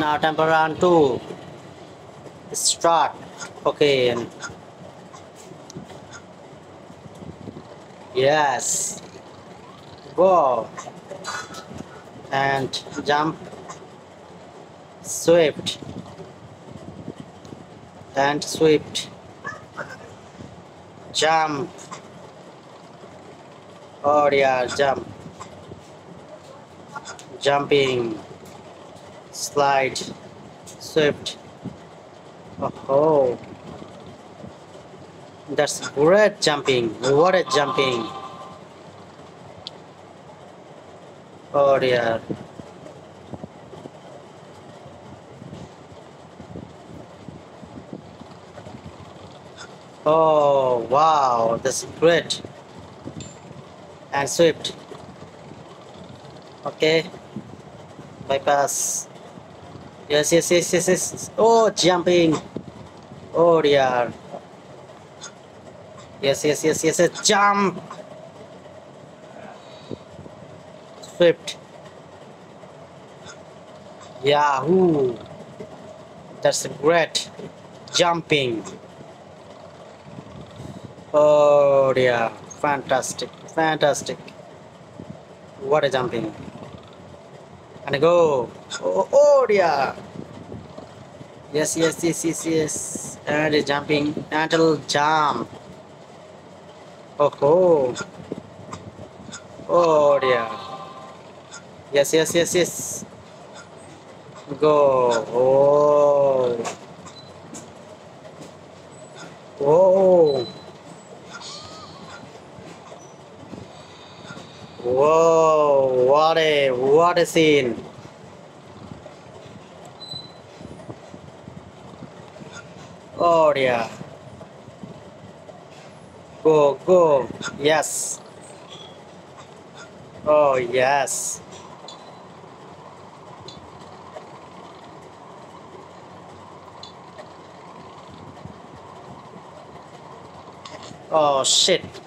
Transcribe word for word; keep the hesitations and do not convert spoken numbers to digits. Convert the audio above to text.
now temporan two. Start. Okay. Yes. Go. And jump. Swift. And swift. Jump. Oh yeah, jump. Jumping. Slide. Swift. Oh, that's great jumping. What a jumping. Oh dear. Oh wow, that's great. And swift. Okay. Bypass. Yes, yes, yes, yes, yes. Oh, jumping. Oh dear. Yes, yes, yes, yes, yes. Jump. Swift. Yahoo. That's great. Jumping. Oh dear. Fantastic. Fantastic. What a jumping. And go. Oh, oh dear. Yes, yes, yes, yes, yes. And jumping. Until jump. Oh, oh. Oh dear. Yes, yes, yes, yes. Go. Oh. Oh. Whoa. What a, what a scene. Oh dear. Go, go. Yes. Oh, yes. Oh, shit.